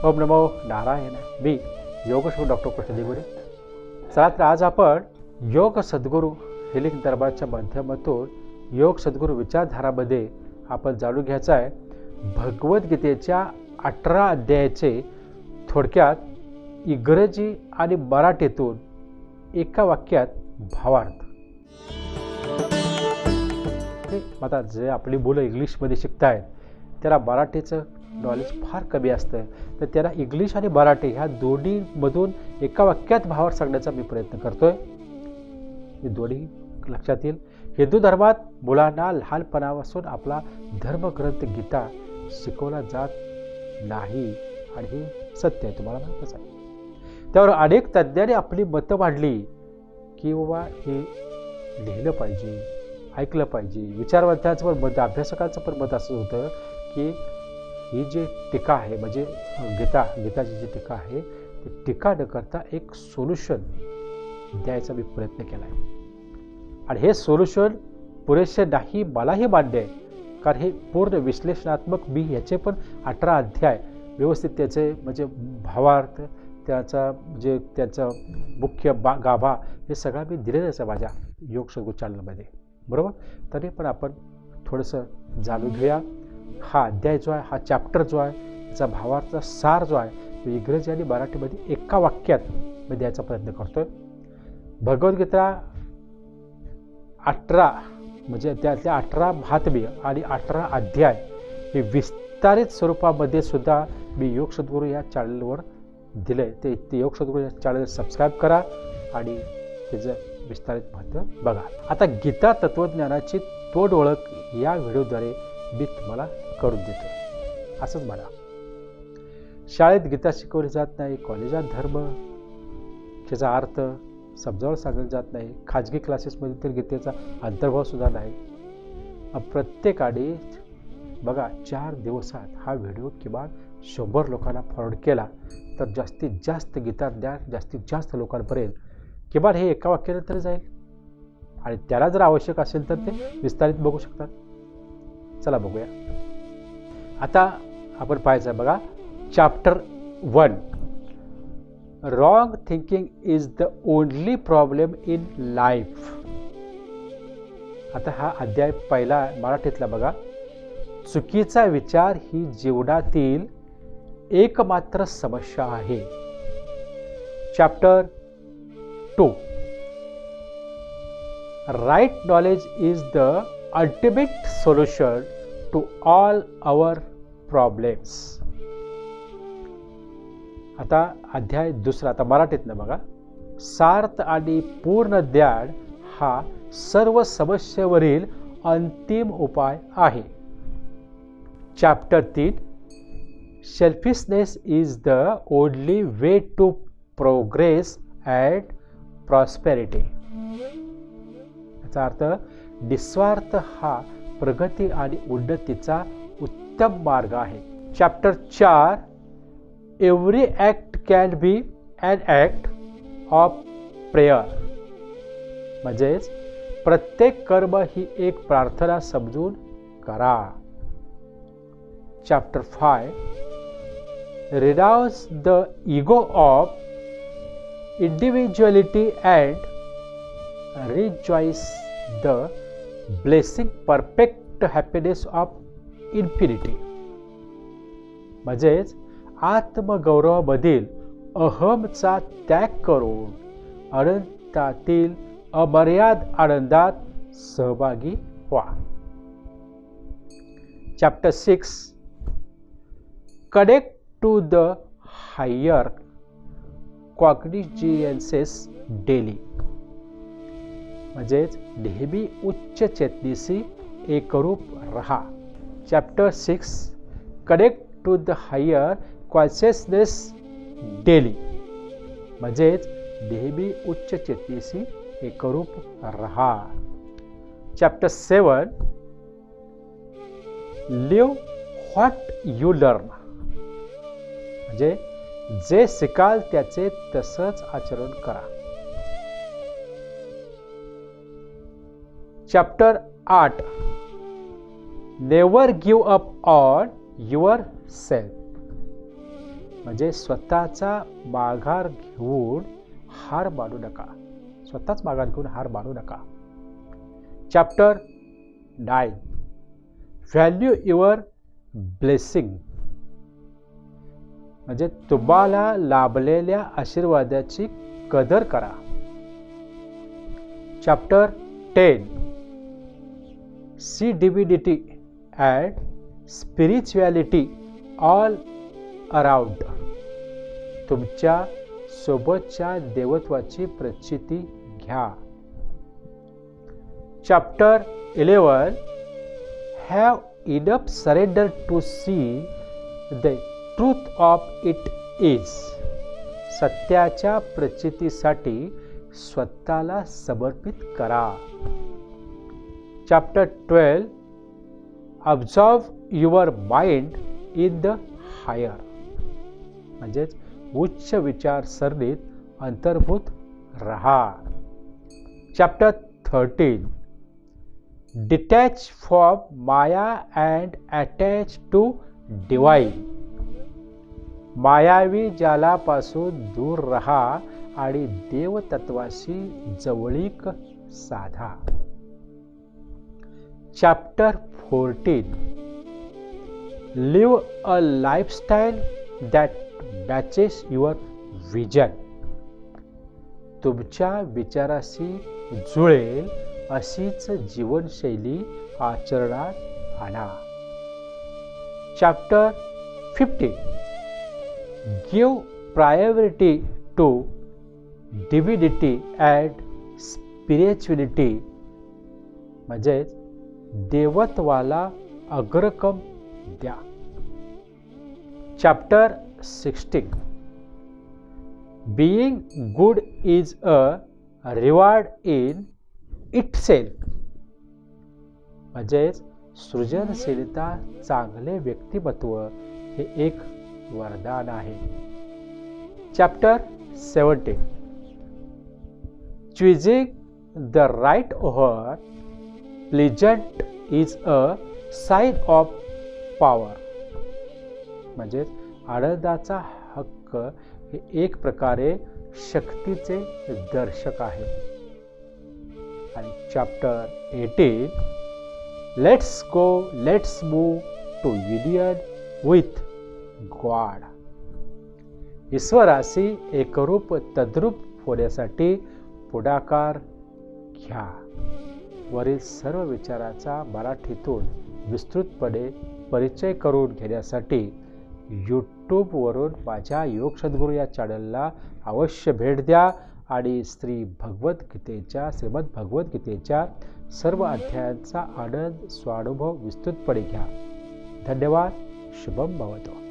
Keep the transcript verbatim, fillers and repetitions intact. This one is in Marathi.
ओम नमो नारायण. मी योगेश्वर डॉक्टर कृष्ण दिगुडे. चला तर आज आपण योग सद्गुरू हिलिंग दरबारच्या माध्यमातून योग सद्गुरू विचारधारामध्ये आपण जाणून घ्यायचं आहे भगवद्गीतेच्या अठरा अध्यायाचे थोडक्यात इंग्रजी आणि मराठीतून एका वाक्यात भावार्थ. आता जे आपली मुलं इंग्लिशमध्ये शिकतायत त्याला मराठीचं नॉलेज फार कमी असतं, तर त्याला इंग्लिश आणि मराठी ह्या दोन्हीमधून एका वाक्यात भावार्थ सांगण्याचा मी प्रयत्न करतोय. हे दोन्ही लक्षात येईल. हिंदू धर्मात मुलांना लहानपणापासून आपला धर्मग्रंथ गीता शिकवला जात नाही आणि हे सत्य आहे, तुम्हाला माहीतच आहे. त्यावर अनेक तज्ज्ञांनी आपली मतं मांडली की बाबा हे लिहिलं पाहिजे, ऐकलं पाहिजे. विचारवंतांचं पण मत, अभ्यासकांचं पण मत असं होतं की ही जी टीका आहे म्हणजे गीता गीताची जी टीका आहे ती टीका न करता एक सोल्युशन द्यायचा मी प्रयत्न केला आहे. आणि हे सोल्युशन पुरेसे नाही मलाही मान्य आहे, कारण हे पूर्ण विश्लेषणात्मक मी ह्याचे पण अठरा अध्याय व्यवस्थित त्याचे म्हणजे भावार्थ त्याचा जे त्याचा मुख्य बा गाभा हे सगळं मी दिलेलंच आहे माझ्या योग सद्गुरू चॅनलमध्ये, बरोबर. तरी पण आपण थोडंसं जाणून घेऊया. हा अध्याय जो आहे, हा चॅप्टर जो आहे, त्याचा भावार्थ सार जो आहे तो इंग्रजी आणि मराठीमध्ये एका वाक्यात मी द्यायचा प्रयत्न करतोय. भगवद्गीता अठरा म्हणजे त्यातल्या अठरा महात्म्य आणि अठरा अध्याय हे विस्तारित स्वरूपामध्ये सुद्धा मी योग सद्गुरू या चॅनलवर दिले. ते ते योग सद्गुरू या चॅनल सबस्क्राईब करा आणि त्याचं विस्तारित महत्त्व बघा. आता गीता तत्त्वज्ञानाची तोड ओळख या व्हिडिओद्वारे मी तुम्हाला करून देतो. असंच म्हणा. शाळेत गीता शिकवली जात नाही, कॉलेजात धर्म त्याचा अर्थ समजावून सांगितलं जात नाही, खाजगी क्लासेसमध्ये तर गीतेचा अंतर्भाव सुद्धा नाही. प्रत्येकाने बघा चार दिवसात हा व्हिडिओ किमान शंभर लोकांना फॉरवर्ड केला तर जास्तीत जास्त गीता ज्ञान जास्तीत जास्त लोकांपर्यंत किमान हे एका वाक्याने तरी जाईल. आणि त्याला जर आवश्यक असेल तर ते विस्तारित बघू शकतात. चला बघूया. आता आपण पाहायचं बघा chapter one. Wrong thinking is the only problem in life. आता हा अध्याय पहिला मराठीतला बघा. चुकीचा विचार ही जीवनातील एकमात्र समस्या आहे. Chapter two. Right knowledge is the ultimate solution to all our problems. आता अध्याय दुसरा, आता मराठीतनं बघा. सार्थ आणि पूर्ण ज्ञान हा सर्व समस्येवरील अंतिम उपाय आहे. चॅप्टर तीन. Selfishness is the only way to progress and prosperity. याचा अर्थ निस्वार्थ हा प्रगती आणि उन्नतीचा उत्तम मार्ग आहे. चॅप्टर चार. Every act can be an act of prayer. म्हणजेच प्रत्येक कर्म ही एक प्रार्थना समजून करा. Chapter five. Renounce the ego of individuality and rejoice the blessing perfect happiness of infinity. म्हणजेच आत्मगौरवामधील अहमचा त्याग करून अनंतातील अमर्याद आनंदात सहभागी व्हा. Chapter six. Connect to the higher cognizances daily. म्हणजेच नेहमी उच्च चेतनेशी एकरूप रहा. Chapter six. Connect to the higher consciousness daily. म्हणजेच नेहमी उच्च चेतनेशी एकरूप रहा. Chapter seven. Live what you learn. म्हणजे जे शिकाल त्याचे तसंच आचरण करा. चॅप्टर आठ. Never give up on your self. म्हणजे स्वतःचा माघार घेऊन हार मानू नका. स्वतःच माघार घेऊन हार मानू नका. Chapter nine, value your blessing, म्हणजे तुम्हाला लाभलेल्या आशीर्वादाची कदर करा. Chapter ten, see divinity and spirituality all around, तुमच्या सोबतच्या देवत्वाची प्रचिती घ्या. Chapter eleven, have enough surrender to see the truth of it is, सत्याच्या प्रचितीसाठी स्वतःला समर्पित करा. Chapter twelve, observe your mind in the higher, म्हणजेच उच्च विचारसरणीत अंतर्भूत रहा. Chapter thirteen, detach from maya and attach to divine, मायावी जालापासून दूर रहा आणि देवतत्वाशी जवळीक साधा. Chapter fourteen, live a lifestyle that matches your vision, तुमच्या विचाराशी जुळेल अशीच जीवनशैली आचरणात आणा. Chapter fifteen, give priority to divinity and spirituality, म्हणजे देवत्वाला अग्रक्रम द्या. Chapter sixteen, being good is a reward in itself, म्हणजेच सृजनशीलता, चांगले व्यक्तिमत्व हे एक वरदान आहे. Chapter seventeen, choosing the right over pleasant is a sign of power, म्हणजेच आनंदाचा हक्क हे एक प्रकारे शक्तीचे दर्शक आहे. आणि chapter eighteen, let's go let's move to union with God, ईश्वराशी एकरूप तद्रूप होण्यासाठी पुढाकार घ्या. वरील सर्व विचाराचा मराठीतून विस्तृतपणे परिचय करून घेण्यासाठी यूट्यूबवरून माझ्या योग सद्गुरू या चॅनलला अवश्य भेट द्या आणि श्री भगवद्गीतेच्या श्रीमद भगवद्गीतेच्या सर्व अध्यायांचा आनंद स्वानुभव विस्तृतपणे घ्या. धन्यवाद. शुभम भवतो.